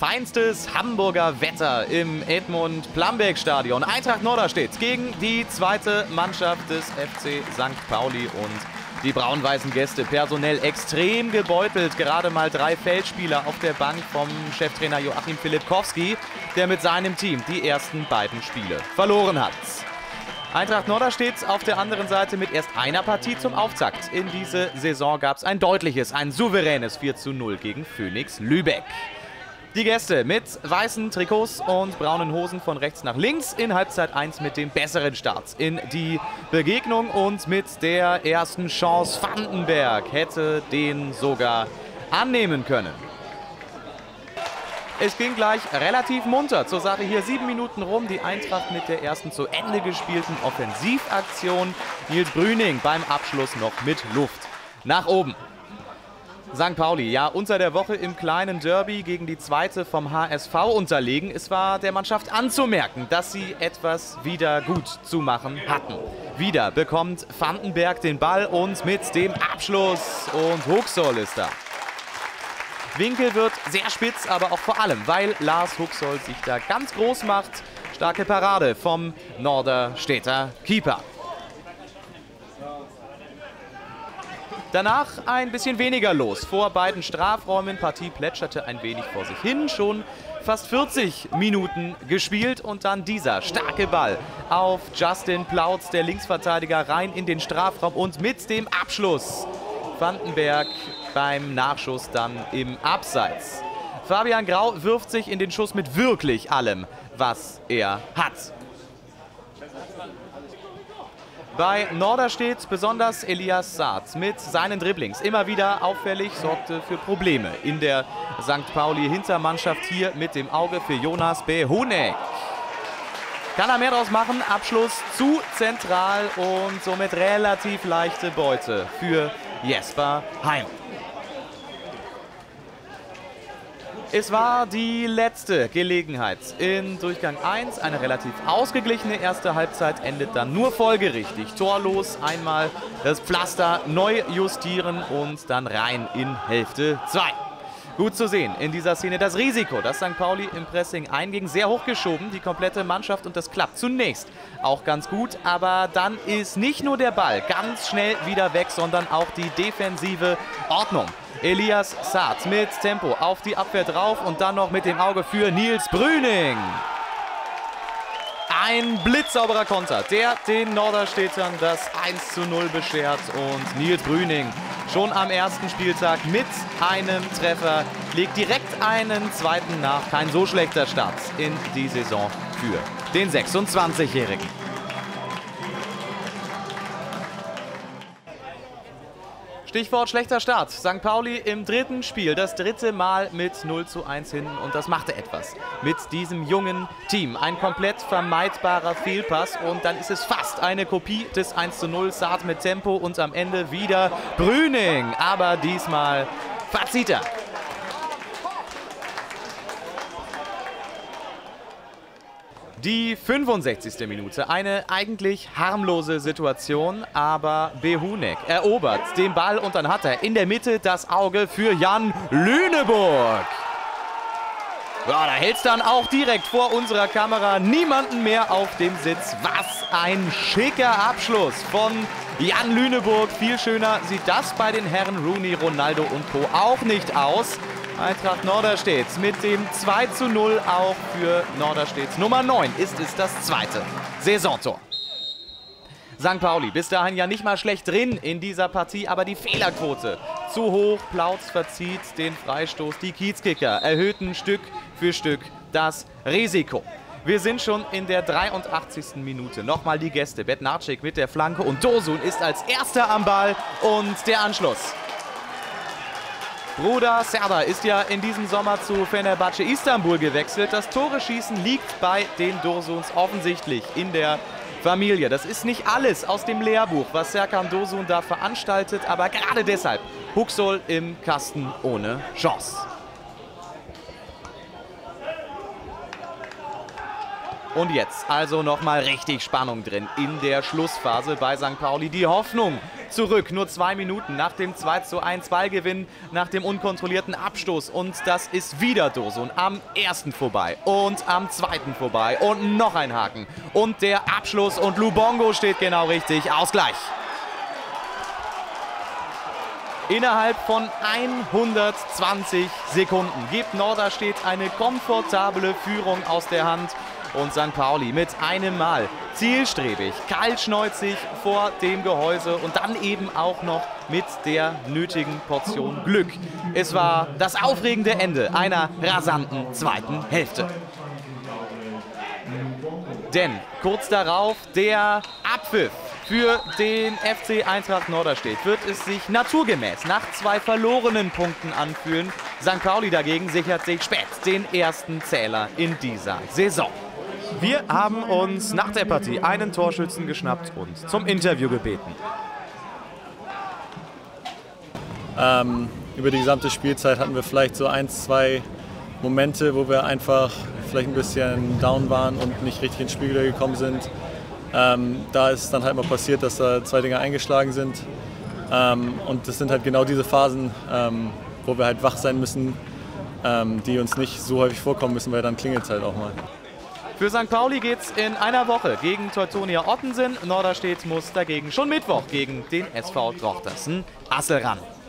Feinstes Hamburger Wetter im Edmund-Plambeck-Stadion. Eintracht Norderstedt gegen die zweite Mannschaft des FC St. Pauli und die braun-weißen Gäste personell extrem gebeutelt. Gerade mal 3 Feldspieler auf der Bank vom Cheftrainer Joachim Filipkowski, der mit seinem Team die ersten beiden Spiele verloren hat. Eintracht Norderstedt auf der anderen Seite mit erst einer Partie zum Auftakt. In diese Saison gab es ein deutliches, ein souveränes 4:0 gegen Phoenix Lübeck. Die Gäste mit weißen Trikots und braunen Hosen von rechts nach links in Halbzeit 1 mit dem besseren Start in die Begegnung und mit der ersten Chance. Vandenberg hätte den sogar annehmen können. Es ging gleich relativ munter zur Sache. Hier 7 Minuten rum. Die Eintracht mit der ersten zu Ende gespielten Offensivaktion. Nils Brüning beim Abschluss noch mit Luft nach oben. St. Pauli, ja, unter der Woche im kleinen Derby gegen die zweite vom HSV unterlegen. Es war der Mannschaft anzumerken, dass sie etwas wieder gut zu machen hatten. Wieder bekommt Vandenberg den Ball und mit dem Abschluss und Huxoll ist da. Winkel wird sehr spitz, aber auch vor allem, weil Lars Huxoll sich da ganz groß macht. Starke Parade vom Norderstedter Keeper. Danach ein bisschen weniger los. Vor beiden Strafräumen, Partie plätscherte ein wenig vor sich hin. Schon fast 40 Minuten gespielt und dann dieser starke Ball auf Justin Plautz, der Linksverteidiger, rein in den Strafraum und mit dem Abschluss Vandenberg beim Nachschuss dann im Abseits. Fabian Grau wirft sich in den Schuss mit wirklich allem, was er hat. Bei Norderstedt besonders Elias Saad mit seinen Dribblings immer wieder auffällig, sorgte für Probleme in der St. Pauli-Hintermannschaft. Hier mit dem Auge für Jonas Behunek. Kann er mehr draus machen? Abschluss zu zentral und somit relativ leichte Beute für Jesper Heim. Es war die letzte Gelegenheit in Durchgang 1. Eine relativ ausgeglichene erste Halbzeit endet dann nur folgerichtig. Torlos, einmal das Pflaster neu justieren und dann rein in Hälfte 2. Gut zu sehen in dieser Szene das Risiko, das St. Pauli im Pressing einging. Sehr hochgeschoben, die komplette Mannschaft, und das klappt zunächst auch ganz gut. Aber dann ist nicht nur der Ball ganz schnell wieder weg, sondern auch die defensive Ordnung. Elias Saad mit Tempo auf die Abwehr drauf und dann noch mit dem Auge für Nils Brüning. Ein blitzsauberer Konter, der den Norderstädtern das 1:0 beschert, und Nils Brüning schon am ersten Spieltag mit einem Treffer legt direkt einen zweiten nach. Kein so schlechter Start in die Saison für den 26-Jährigen. Stichwort schlechter Start. St. Pauli im dritten Spiel, das dritte Mal mit 0:1 hinten, und das machte etwas mit diesem jungen Team. Ein komplett vermeidbarer Fehlpass und dann ist es fast eine Kopie des 1:0. Saad mit Tempo und am Ende wieder Brüning, aber diesmal verzieht er. Die 65. Minute, eine eigentlich harmlose Situation, aber Behunek erobert den Ball und dann hat er in der Mitte das Auge für Jan Lüneburg. Ja, da hält es dann auch direkt vor unserer Kamera niemanden mehr auf dem Sitz. Was ein schicker Abschluss von Jan Lüneburg. Viel schöner sieht das bei den Herren Rooney, Ronaldo und Co. auch nicht aus. Eintracht Norderstedt mit dem 2:0 auch für Norderstedts Nummer 9 ist es das zweite Saisontor. St. Pauli bis dahin ja nicht mal schlecht drin in dieser Partie, aber die Fehlerquote zu hoch. Plautz verzieht den Freistoß. Die Kiezkicker erhöhten Stück für Stück das Risiko. Wir sind schon in der 83. Minute. Nochmal die Gäste. Bednarczyk mit der Flanke und Dursun ist als erster am Ball und der Anschluss. Bruder Serdar ist ja in diesem Sommer zu Fenerbahce Istanbul gewechselt. Das Tore-Schießen liegt bei den Dursuns offensichtlich in der Familie. Das ist nicht alles aus dem Lehrbuch, was Serkan Dursun da veranstaltet, aber gerade deshalb Huxoll im Kasten ohne Chance. Und jetzt also nochmal richtig Spannung drin in der Schlussphase bei St. Pauli. Die Hoffnung zurück. Nur 2 Minuten nach dem 2:1 Ballgewinn, nach dem unkontrollierten Abstoß. Und das ist wieder Dursun am ersten vorbei und am zweiten vorbei. Und noch ein Haken. Und der Abschluss. Und Lubongo steht genau richtig. Ausgleich. Innerhalb von 120 Sekunden gibt Norderstedt eine komfortable Führung aus der Hand. Und St. Pauli mit einem Mal zielstrebig, kaltschnäuzig vor dem Gehäuse und dann eben auch noch mit der nötigen Portion Glück. Es war das aufregende Ende einer rasanten zweiten Hälfte. Denn kurz darauf der Abpfiff. Für den FC Eintracht Norderstedt wird es sich naturgemäß nach 2 verlorenen Punkten anfühlen. St. Pauli dagegen sichert sich spät den ersten Zähler in dieser Saison. Wir haben uns nach der Partie einen Torschützen geschnappt und zum Interview gebeten. Über die gesamte Spielzeit hatten wir vielleicht so 1, 2 Momente, wo wir einfach vielleicht ein bisschen down waren und nicht richtig ins Spiel gekommen sind. Da ist es dann halt mal passiert, dass da 2 Dinger eingeschlagen sind. Und das sind halt genau diese Phasen, wo wir halt wach sein müssen, die uns nicht so häufig vorkommen müssen, weil dann klingelt es halt auch mal. Für St. Pauli geht's in einer Woche gegen Teutonia Ottensen. Norderstedt muss dagegen schon Mittwoch gegen den SV Drochtersen Assel ran.